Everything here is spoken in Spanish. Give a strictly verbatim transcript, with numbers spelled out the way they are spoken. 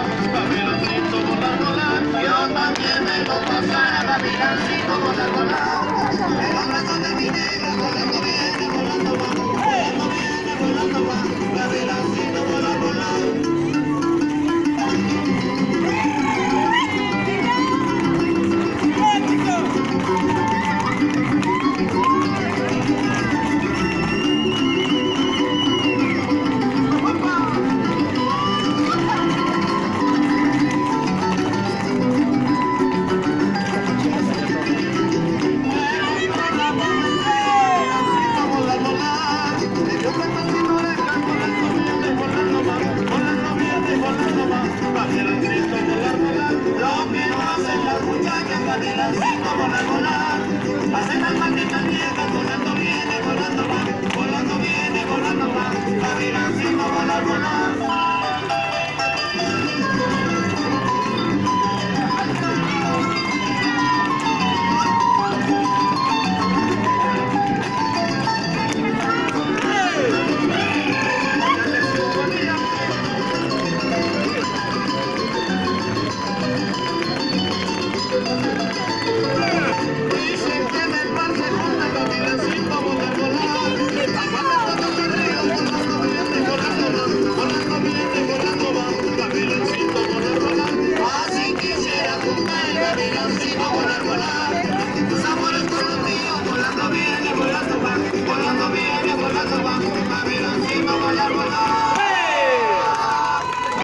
Gavilancito volar, volar, yo también me lo pasara, gavilancito volar, volar. En los brazos de mi negra volando viene, volando va, volando viene, volando va, gavilancito volar, volar. Gavilancito volar, volar, hacen las patitas viejas, volando viene, volando va, volando viene, volando va, gavilancito volar, volar. Así quisiera tu gavilancito volar, volar.